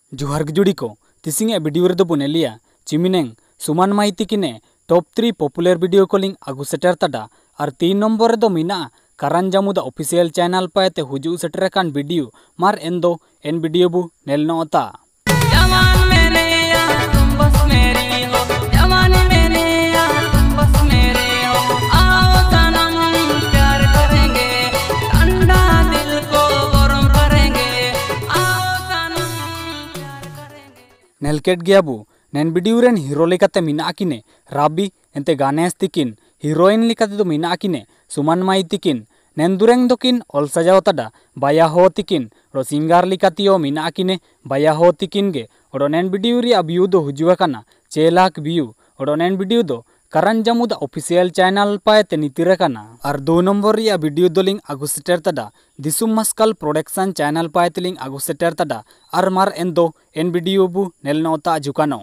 जोहार जुड़ी को तिसिंग वीडियो रे बने लिया चिमिनेंग सुमान माइती किने टॉप 3 पॉपुलर वीडियो कॉलिंग आगु सेटर तड़ा और 3 नंबर रे मीना करण जामुदा ऑफिशियल चैनल पाते हुजू सेटर कान वीडियो मार एंदो एन वीडियो बु नेल नोता नेलकेट गया बु नेन वीडियो रेन हीरो लेकाते मिना किने राबी एंते गानेस तिकिन हीरोइन लेकाते दो मिना किने सुमान माई तिकिन नेन दुरेंग दोकिन ऑल सजाव तड़ा बाया हो तिकिन रो सिंगार लेकातियो मिना किने बाया हो तिकिन गे ओडो नेन वीडियो रे व्यू दो हुजुआ काना 6 लाख व्यू ओडो नेन वीडियो दो करण जामुदा ऑफिशियल चैनल पाते नितिरा काना और 2 नंबर रिया वीडियो दोलिंग आगु सेटर तड़ा दिसुम मस्कल प्रोडक्शन चैनल पाते लिंग आगु सेटर तड़ा और मार एंदो एन वीडियो बु नेल नोता जुकानो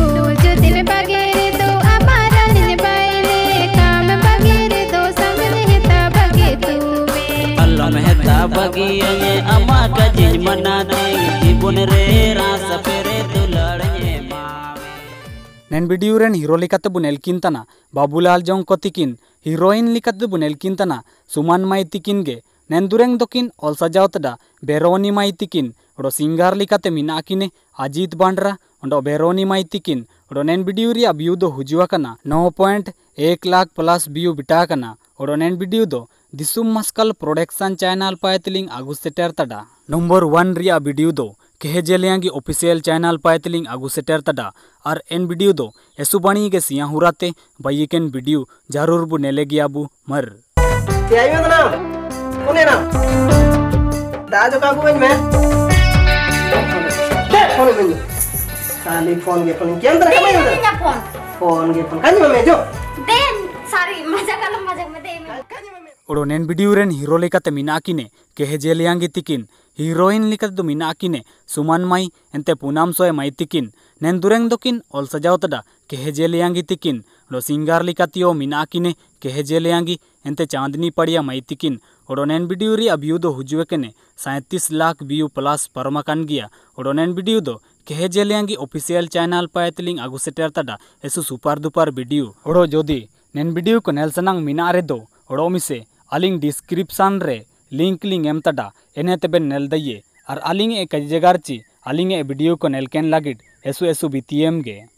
नेन वीडियो रेन हीरो लिकाते बु नेलकिन तना बाबूलाल जोंग को तिकिन हीरोइन लिकाते बु नेलकिन तना सुमान माई तिकिन गे नेन दुरेंग दोकिन ऑल सजाव तड़ा बेरोनी माई तिकिन ओडो सिंगार लिकाते मिना किने अजीत बांड्रा ओडो बेरोनी माई तिकिन ओडो नेन वीडियो रिया व्यू दो हुजुआ काना 9.1 लाख प्लस व्यू बिटा काना ओडो नेन वीडियो दो दिसुम मस्कल प्रोडक्शन चैनल पायतलिंग आगु सेटर तड़ा नंबर 1 रिया वीडियो दो केहेजेलियांगी ऑफिशियल चैनल पायतलिंग आगु सेटर तड़ा और एन वीडियो दो एसुबाणी के सिया हुराते बाइकेन वीडियो जरूर बु नेले गया बु मर फोन ओडो नेन वीडियो रेन हीरो लेकाते मिना किने केहेजेलियांगी तिकिन हीरोइन लेकाते दो मिना किने सुमान माई एंते पूनम सोय माई तिकिन नेन दुरेंग दोकिन ऑल सजाव तड़ा केहेजेलियांगी तिकिन ओडो सिंगार लेकातियो मिना किने केहेजेलियांगी एंते चांदनी पड़िया माई तिकिन ओडो नेन वीडियो रे व्यू दो हुजुए केने 37 लाख व्यू प्लस परमा कान गया ओडो नेन वीडियो दो केहेजेलियांगी ऑफिशियल चैनल पायतलिंग आगु सेटर तड़ा एसु सुपर दुपर वीडियो ओडो जोदी नेन वीडियो को नेल सनांग मिना रे दो ओडो मिसे अलिंग डिस्क्रिप्शन रे लिंक लिंग एम तड़ा एने तबे नेल दइए और अलिंग ए कई जगार ची अलिंग ए वीडियो को नेलकेन लागिड एसु एसु बीतीएम गे।